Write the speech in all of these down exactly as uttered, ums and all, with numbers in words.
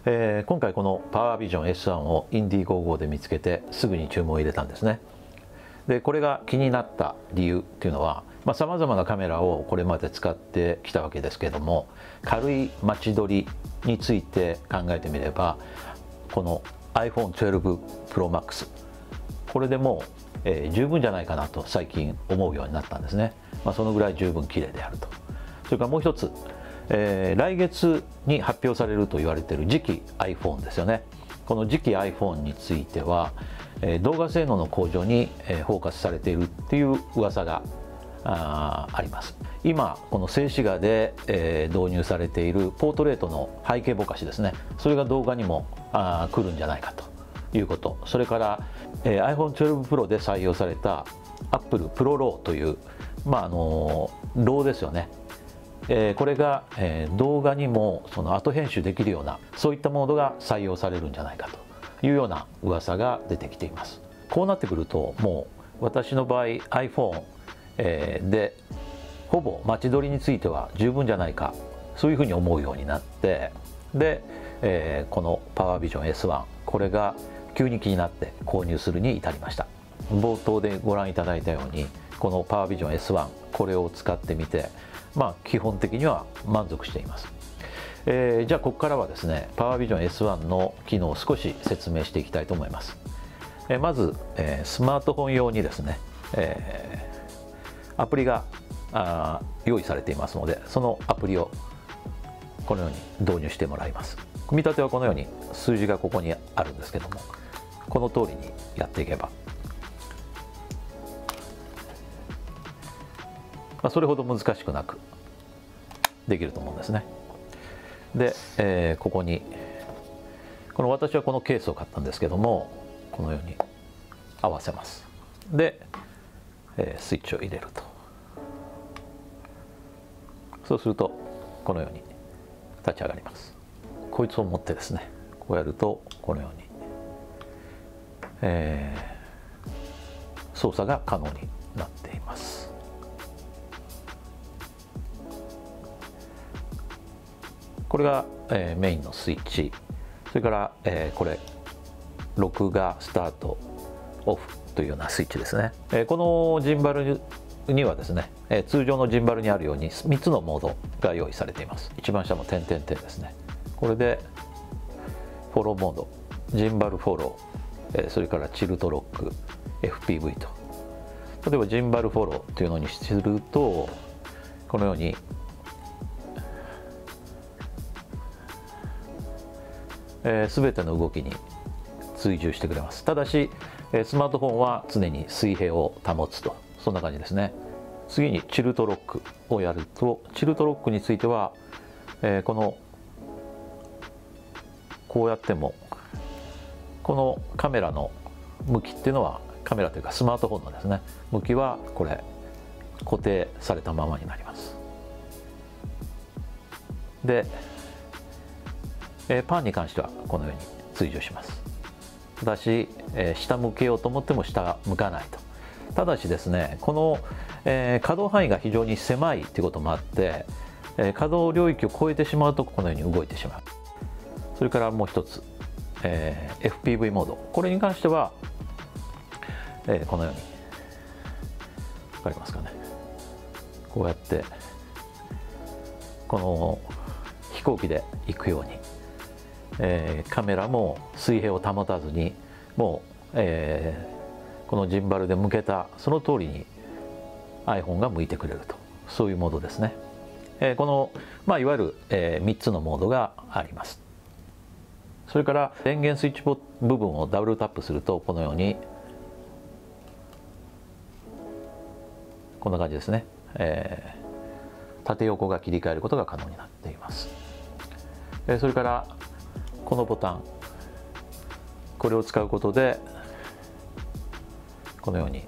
えー、今回この PowerVision エスワン をインディーゴーゴーで見つけてすぐに注文を入れたんですね。でこれが気になった理由っていうのはさまざ、まなカメラをこれまで使ってきたわけですけれども、軽い待ち取りについて考えてみればこの アイフォントゥエルブ プロマックス これでもう、えー、十分じゃないかなと最近思うようになったんですね。まあ、そのぐらい十分綺麗であると。それからもう一つ、えー、来月に発表されると言われている次期 iPhone ですよね。この次期 iPhone については、えー、動画性能の向上に、えー、フォーカスされているっていう噂が あ, あります。今この静止画で、えー、導入されているポートレートの背景ぼかしですね、それが動画にもあ来るんじゃないかということ。それから、えー、アイフォントゥエルブ Pro で採用された Apple Pro Raw という、まああのローですよね。えー、これが、えー、動画にもその後編集できるようなそういったモードが採用されるんじゃないかというような噂が出てきています。こうなってくるともう私の場合 iPhone、えー、でほぼ待ち取りについては十分じゃないか、そういうふうに思うようになって、で、えー、この PowerVision エスワン これが急に気になって購入するに至りました。冒頭でご覧いただいたようにこの PowerVision エスワン これを使ってみてまあ基本的には満足しています。えー、じゃあここからはですね PowerVision エスワン の機能を少し説明していきたいと思います。えー、まず、えー、スマートフォン用にですね、えー、アプリがあ用意されていますので、そのアプリをこのように導入してもらいます。組み立てはこのように数字がここにあるんですけども、この通りにやっていけば、まあ、それほど難しくなくできると思うんですね。で、えー、ここにこの私はこのケースを買ったんですけども、このように合わせます。で、えー、スイッチを入れると、そうするとこのように立ち上がります。こいつを持ってですねこうやるとこのように、えー、操作が可能になっています。これが、えー、メインのスイッチ。それから、えー、これ録画スタートオフというようなスイッチですね。えー、このジンバルにはですね、えー、通常のジンバルにあるようにみっつのモードが用意されています。一番下の点々点ですね。これでフォローモード、ジンバルフォロー、えー、それからチルトロック、エフピーブイ と。例えばジンバルフォローというのにするとこのようにすべての動きに追従してくれます。ただしスマートフォンは常に水平を保つと、そんな感じですね。次にチルトロックをやると、チルトロックについては、えー、このこうやってもこのカメラの向きっていうのは、カメラというかスマートフォンのですね向きはこれ固定されたままになります。でえー、パンに関してはこのように追従します。ただし、えー、下向けようと思っても下向かないと。ただしですね、この、えー、可動範囲が非常に狭いということもあって、えー、可動領域を超えてしまうとこのように動いてしまう。それからもう一つ、えー、エフピーブイ モード、これに関しては、えー、このように分かりますかね、こうやってこの飛行機で行くように、えー、カメラも水平を保たずにもう、えー、このジンバルで向けたその通りに iPhone が向いてくれると、そういうモードですね。えー、この、まあ、いわゆる、えー、みっつのモードがあります。それから電源スイッチ部分をダブルタップするとこのようにこんな感じですね、えー、縦横が切り替えることが可能になっています。えー、それからこのボタン、これを使うことでこのように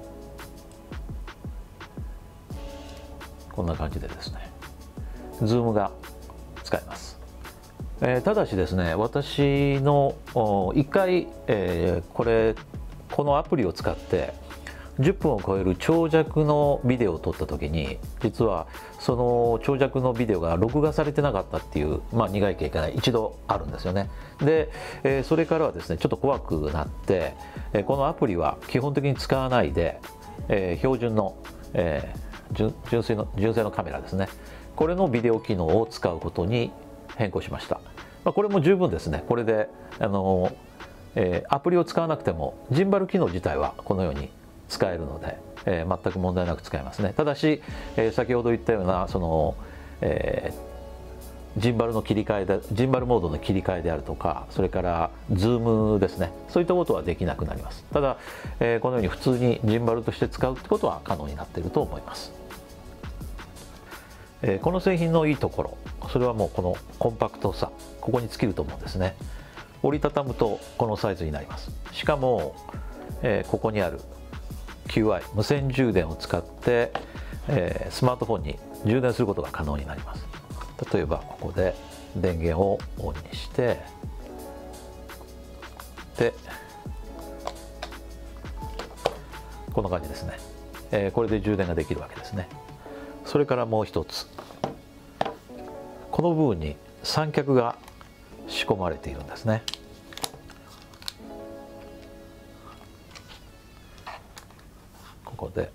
こんな感じでですねズームが使えます。えー、ただしですね、私のいっかい、えー、これこのアプリを使ってじゅっぷんを超える長尺のビデオを撮った時に、実はその長尺のビデオが録画されてなかったっていう、まあ、苦い経験が一度あるんですよね。で、えー、それからはですねちょっと怖くなって、えー、このアプリは基本的に使わないで、えー、標準の、えー、純, 純粋の純正のカメラですね、これのビデオ機能を使うことに変更しました。まあ、これも十分ですね。これであの、えー、アプリを使わなくてもジンバル機能自体はこのように使えるので、えー、全く問題なく使えますね。ただし、えー、先ほど言ったようなその、えー、ジンバルの切り替えでジンバルモードの切り替えであるとか、それからズームですね、そういったことはできなくなります。ただ、えー、このように普通にジンバルとして使うってことは可能になっていると思います。えー、この製品のいいところ、それはもうこのコンパクトさ、ここに尽きると思うんですね。折りたたむとこのサイズになります。しかも、えー、ここにある キューアイ 無線充電を使って、えー、スマートフォンに充電することが可能になります。例えばここで電源をオンにして、でこんな感じですね、えー、これで充電ができるわけですね。それからもう一つ、この部分に三脚が仕込まれているんですね。ここで、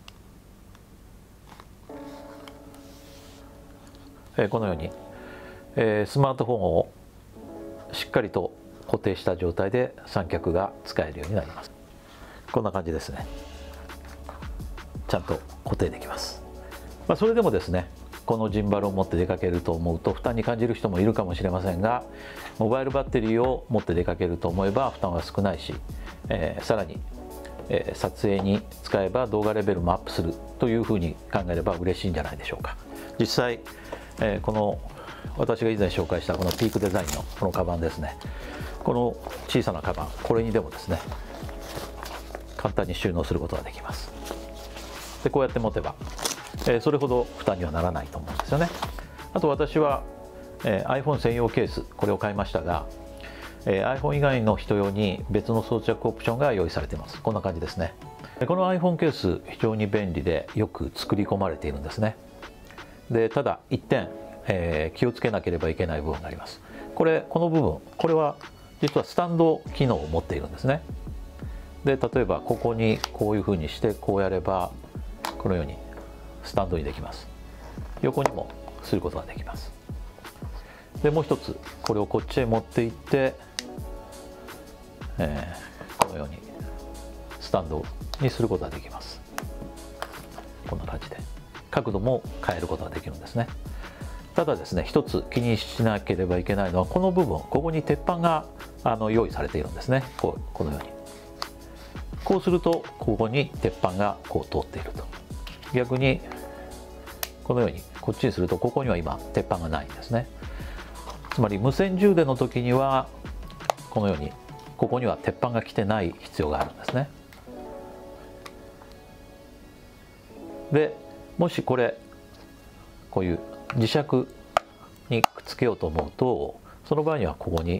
えー、このように、えー、スマートフォンをしっかりと固定した状態で三脚が使えるようになります。こんな感じですね。ちゃんと固定できます。まあ、それでもですね、このジンバルを持って出かけると思うと負担に感じる人もいるかもしれませんが、モバイルバッテリーを持って出かけると思えば負担は少ないし、えー、さらに、えー、撮影に使えば動画レベルもアップするというふうに考えれば嬉しいんじゃないでしょうか。実際、えー、この私が以前紹介したこのピークデザインのこのカバンですね、この小さなカバン、これにでもですね簡単に収納することができます。でこうやって持てば、えー、それほど負担にはならないと思うんですよね。あと私は、えー、iPhone 専用ケース、これを買いましたが、えー、iPhone 以外の人用に別の装着オプションが用意されています。こんな感じですね。この iPhone ケース非常に便利でよく作り込まれているんですね。でただ一点、えー、気をつけなければいけない部分があります。これこの部分、これは実はスタンド機能を持っているんですね。で例えばここにこういうふうにしてこうやればこのようにスタンドにできます。横にもすることができます。でもう一つ、これをこっちへ持っていって、えー、このようにスタンドにすることができます。こんな感じで角度も変えることができるんですね。ただですね、一つ気にしなければいけないのはこの部分、ここに鉄板があの用意されているんですね。こうこのようにこうするとここに鉄板がこう通っていると。逆にこのようにこっちにするとここには今鉄板がないんですね。つまり無線充電の時にはこのようにここには鉄板が来てない必要があるんですね。でもしこれこういう磁石にくっつけようと思うと、その場合にはここに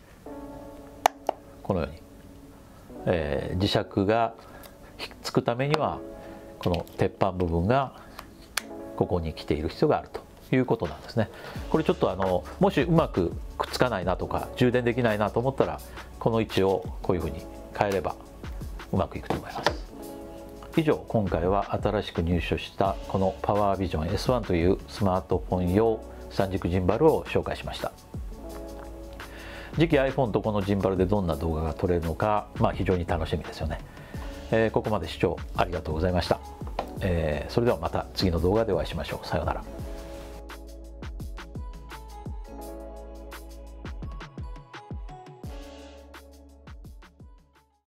このように、えー、磁石がひっつくためにはこの鉄板部分がここに来ている必要があるということなんですね。これちょっとあのもしうまくくっつかないなとか充電できないなと思ったらこの位置をこういうふうに変えればうまくいくと思います。以上、今回は新しく入手したこのパワービジョン エスワン というスマートフォン用三軸ジンバルを紹介しました。次期 iPhone とこのジンバルでどんな動画が撮れるのか、まあ、非常に楽しみですよね。えー、ここまで視聴ありがとうございました。えー、それではまた次の動画でお会いしましょう。さようなら。